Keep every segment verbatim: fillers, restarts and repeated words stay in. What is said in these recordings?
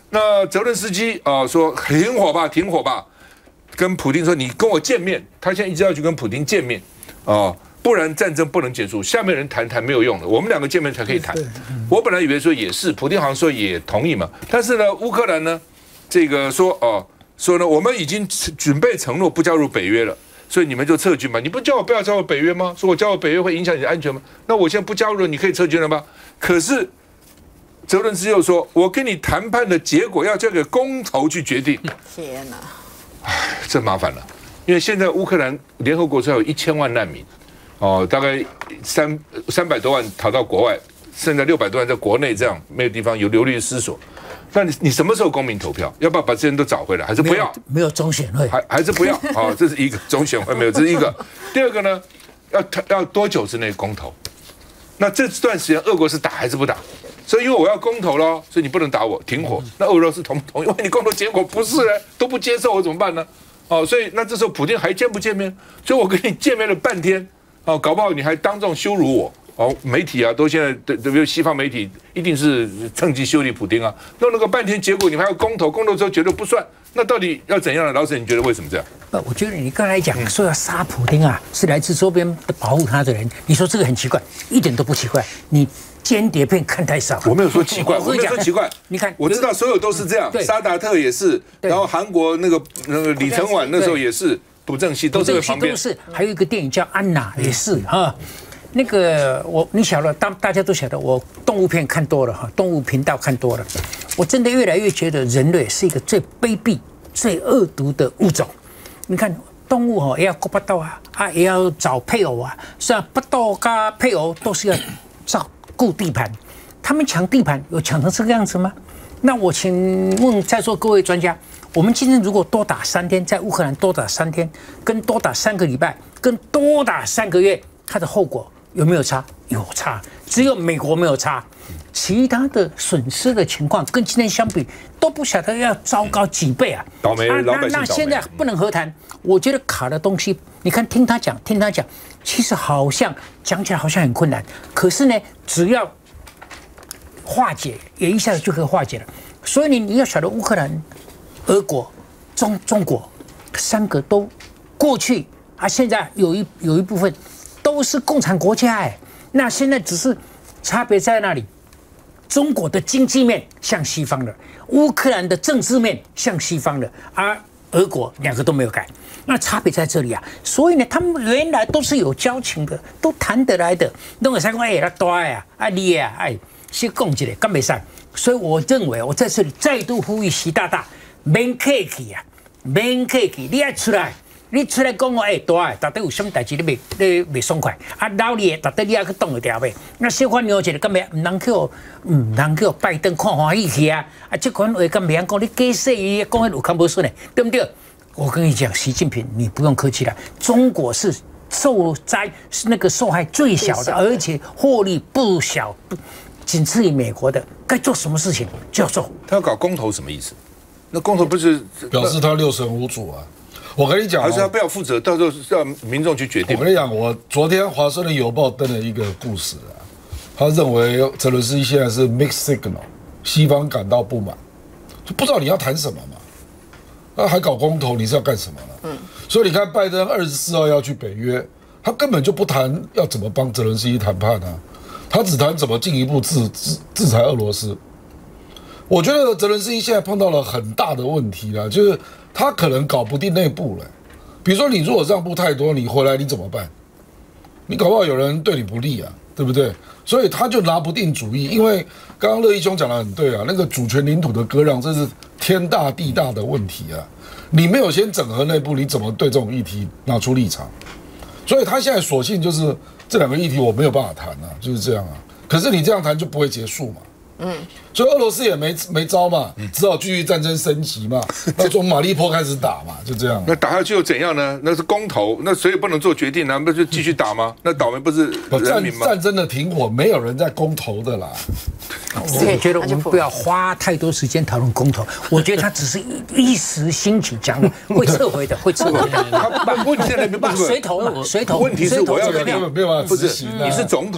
那泽伦斯基啊、呃、说停火吧，停火吧，跟普丁说你跟我见面，他现在一直要去跟普丁见面啊、呃，不然战争不能结束。下面人谈谈没有用的，我们两个见面才可以谈。我本来以为说也是，普丁好像说也同意嘛，但是呢，乌克兰呢，这个说哦、呃、说呢，我们已经准备承诺不加入北约了。所以你们就撤军嘛？你不叫我不要加入北约吗？说我加入北约会影响你的安全吗？那我现在不加入了，你可以撤军了吗？可是泽伦斯基又说，我跟你谈判的结果要交给公投去决定。 天哪！ 唉，这麻烦了，因为现在乌克兰联合国说有一千万难民，哦，大概三三百多万逃到国外，剩下六百多万在国内，这样没有地方有流离失所。那你你什么时候公民投票？要不要把这些人都找回来？还是不要？ 没有, 没有中选会， 还还是不要？好、哦，这是一个中选会没有，这是一个。第二个呢，要要多久之内公投？那这段时间俄国是打还是不打？所以因为我要公投咯，所以你不能打我，停火。那俄罗斯同不同意？因为你公投结果不是呢，都不接受，我怎么办呢？哦，所以那这时候普丁还见不见面？所以我跟你见面了半天，哦，搞不好你还当众羞辱我。哦，媒体啊，都现在对对，比如西方媒体一定是趁机修理普丁啊，弄了个半天，结果你们还要公投，公投之后绝对不算，那到底要怎样呢？老沈，你觉得为什么这样？ 不，我觉得你刚才讲说要杀普丁啊，是来自周边的保护他的人，你说这个很奇怪，一点都不奇怪。你间谍片看太少。 我没有说奇怪，我没有说奇怪。 你看， 我知道所有都是这样，沙达特也是，然后韩国那个那个李承晚那时候也是，朴正熙都是在旁边。 都是，还有一个电影叫《安娜》也是啊。那个我你晓得，当大家都晓得，我动物片看多了哈，动物频道看多了，我真的越来越觉得人类是一个最卑鄙、最恶毒的物种。你看动物哈，也要顾不到啊，啊也要找配偶啊，是啊，不到跟配偶都是要照顾地盘，他们抢地盘有抢成这个样子吗？那我请问在座各位专家，我们今天如果多打三天，在乌克兰多打三天，跟多打三个礼拜，跟多打三个月，它的后果有没有差？有差，只有美国没有差，其他的损失的情况跟今天相比都不晓得要糟糕几倍啊！ 倒霉，老百姓倒霉。 那现在不能和谈，我觉得卡的东西，你看听他讲，听他讲，其实好像讲起来好像很困难，可是呢，只要化解，也一下子就可以化解了。所以你你要晓得，乌克兰、俄国、中中国三个都过去啊，现在有一有一部分。都是共产国家哎，那现在只是差别在那里，中国的经济面向西方了，乌克兰的政治面向西方了，而俄国两个都没有改，那差别在这里啊。所以呢，他们原来都是有交情的，都谈得来的。那个三个哎，他大呀，啊你呀，哎，先讲起来，干没上。所以我认为，我在这里再度呼吁习大大，免客气啊，免客气，你要出来。你出来讲我哎，大哎，到底有什么代志你未你未爽快？啊，老李到底你还去动一条呗？那小可牛一个，干咩？唔通叫唔通叫拜登看欢喜去啊？啊，这款话干咩讲？你假说伊讲迄有看无顺呢，对不对？我跟你讲，习近平，你不用客气了。中国是受灾是那个受害最小的，而且获利不小，仅次于美国的。该做什么事情就要做。 他要搞公投什么意思？那公投不是表示他六神无主啊？我跟你讲， 还是他不要负责，到时候让民众去决定。 我跟你讲，我昨天《华盛顿邮报》登了一个故事啊，他认为泽伦斯基现在是 mixed signal， 西方感到不满，就不知道你要谈什么嘛，那还搞公投，你是要干什么呢？嗯，所以你看，拜登二十四号要去北约，他根本就不谈要怎么帮泽伦斯基谈判啊，他只谈怎么进一步制制制裁俄罗斯。我觉得泽伦斯基现在碰到了很大的问题了，就是他可能搞不定内部了。比如说，你如果让步太多，你回来你怎么办？你搞不好有人对你不利啊，对不对？所以他就拿不定主意。因为刚刚乐一兄讲得很对啊，那个主权领土的割让，这是天大地大的问题啊。你没有先整合内部，你怎么对这种议题拿出立场？所以他现在索性就是这两个议题我没有办法谈啊，就是这样啊。可是你这样谈就不会结束嘛。嗯，所以俄罗斯也没没招嘛，只好继续战争升级嘛，那从马利波开始打嘛，就这样。 那打下去又怎样呢？那是公投，那谁也不能做决定啊，那就继续打吗？那倒霉不是人民吗？ 战争的停火，没有人在公投的啦。 我也觉得我们不要花太多时间讨论公投，我觉得他只是一时兴起讲的，会撤回的，会撤回的。 他问题在那边不是随头嘛，随头。 问题是我要根本没有办法不是执行啊。 你是总统哦。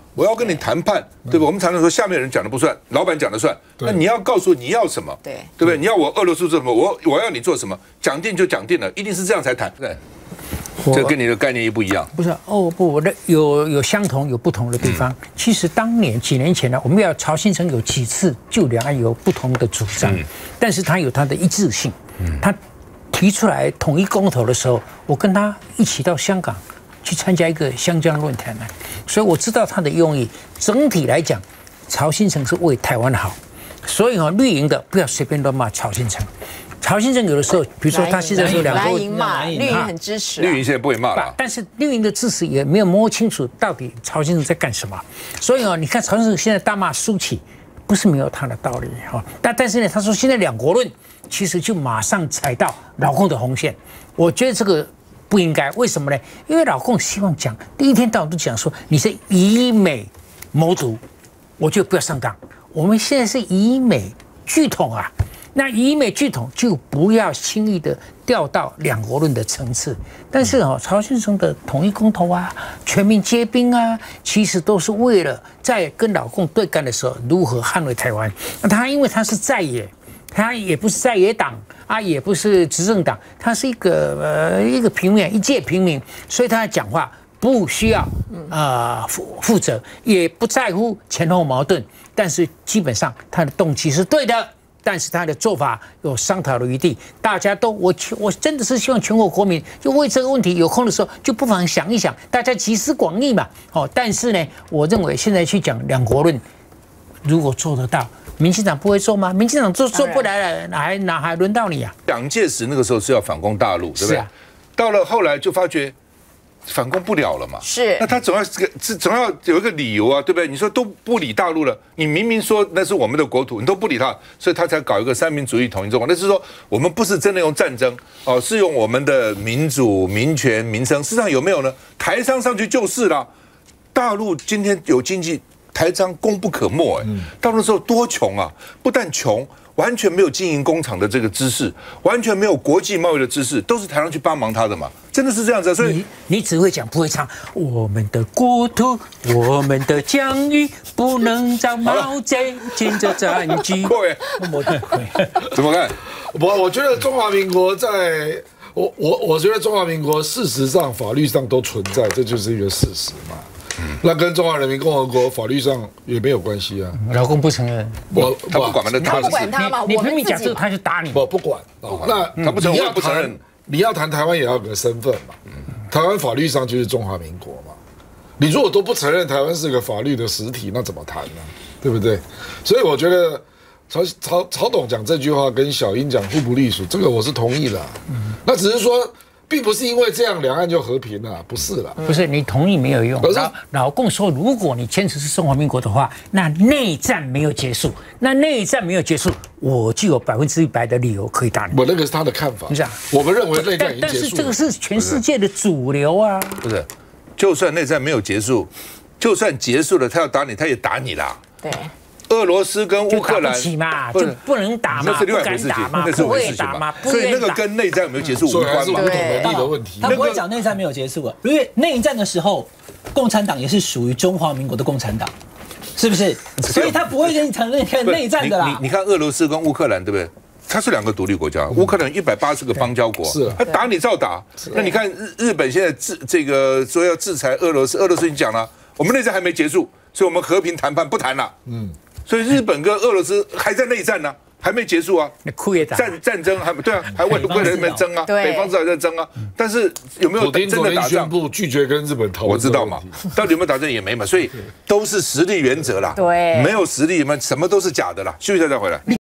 我要跟你谈判，对吧？我们常常说下面人讲的不算，老板讲的算。那你要告诉你要什么， 对对不对？你要我俄罗斯做什么，我我要你做什么，讲定就讲定了，一定是这样才谈。对，这跟你的概念也不一样。 不是哦，不，我的有有相同有不同的地方。其实当年几年前呢，我们要曹新成有几次就两岸有不同的主张，但是他有他的一致性。他提出来统一公投的时候，我跟他一起到香港去参加一个湘江论坛呢，所以我知道他的用意。整体来讲，曹新成是为台湾好，所以哦，绿营的不要随便乱骂曹新成。曹新成有的时候，比如说他现在说两蓝个营骂，绿营很支持、啊， 绿营现在不会骂了， 但是绿营的支持也没有摸清楚到底曹先生在干什么。所以哦，你看曹先生现在大骂苏起，不是没有他的道理哈。但但是呢，他说现在两国论其实就马上踩到老共的红线，我觉得这个不应该。为什么呢？因为老共希望讲第一天到晚都讲说你是以美谋独，我就不要上当。我们现在是以美拒统啊。那以美拒统就不要轻易的掉到两国论的层次。但是哦，曹先生的统一公投啊、全民皆兵啊，其实都是为了在跟老共对干的时候如何捍卫台湾。那他因为他是在野，他也不是在野党啊，也不是执政党，他是一个呃一个平民，一介平民，所以他讲话不需要呃负负责，也不在乎前后矛盾，但是基本上他的动机是对的。但是他的做法有商讨的余地，大家都我我真的是希望全国国民就为这个问题有空的时候就不妨想一想，大家集思广益嘛。哦，但是呢，我认为现在去讲两国论，如果做得到，民进党不会做吗？民进党做做不来了，哪还哪还轮到你啊？ 蒋介石那个时候是要反攻大陆，对不对？ 是啊、 到了后来就发觉反攻不了了嘛， 是， 那他总要这个总要有一个理由啊，对不对？你说都不理大陆了，你明明说那是我们的国土，你都不理他，所以他才搞一个三民主义统一中国。那是说我们不是真的用战争哦，是用我们的民主、民权、民生。事实上有没有呢？台商上去就是了。大陆今天有经济，台商功不可没哎。到那时候多穷啊，不但穷。完全没有经营工厂的这个知识，完全没有国际贸易的知识，都是台商去帮忙他的嘛，真的是这样子、啊。所以你你只会讲不会唱，我们的国土，我们的疆域，不能让毛贼进这战局。 会， 我就会。 怎么看？ 我我觉得中华民国在，我我我觉得中华民国事实上法律上都存在，这就是一个事实嘛。那跟中华人民共和国法律上也没有关系啊。 老公不承认， 我他不管嘛，那他不管他嘛， 你我拼命讲这个， 们自己嘛。 他就打你。 我不管。那他不承认， 你要我不承认谈，你要谈台湾也要有个身份嘛。台湾法律上就是中华民国嘛。你如果都不承认台湾是个法律的实体，那怎么谈呢？对不对？所以我觉得曹曹曹董讲这句话跟小英讲互不隶属，这个我是同意的。那只是说。并不是因为这样两岸就和平了，不是了。 不是你同意没有用。 可是老老共说，如果你坚持是中华民国的话，那内战没有结束，那内战没有结束，我就有百分之一百的理由可以打你。 我那个是他的看法， 你讲， 我们认为内战已经但结束了。 但是这个是全世界的主流啊。 不是，就算内战没有结束，就算结束了，他要打你，他也打你啦。 对。 俄罗斯跟乌克兰就打不起嘛，就不能打嘛， 那是另外一回事情，那是回事情嘛。所以那个跟内战有没有结束无关嘛。 所以还是武统能力的问题。 他不会讲内战没有结束啊，因为内战的时候，共产党也是属于中华民国的共产党，是不是？所以他不会跟你承认内战的啦。 你你看俄罗斯跟乌克兰对不对？它是两个独立国家，乌克兰一百八十个邦交国， 是他打你照打。那你看日日本现在制这个说要制裁俄罗斯，俄罗斯已经讲了，我们内战还没结束，所以我们和平谈判不谈了。嗯。所以日本跟俄罗斯还在内战呢、啊，还没结束啊。 那库也打战战争还对啊，还为为了人们争啊，北方至少在争啊。但是有没有真的打仗？ 宣布拒绝跟日本讨论。 我知道嘛，到底有没有打仗也没嘛，所以都是实力原则啦。 对， 没有实力嘛，什么都是假的啦。休息一下再回来。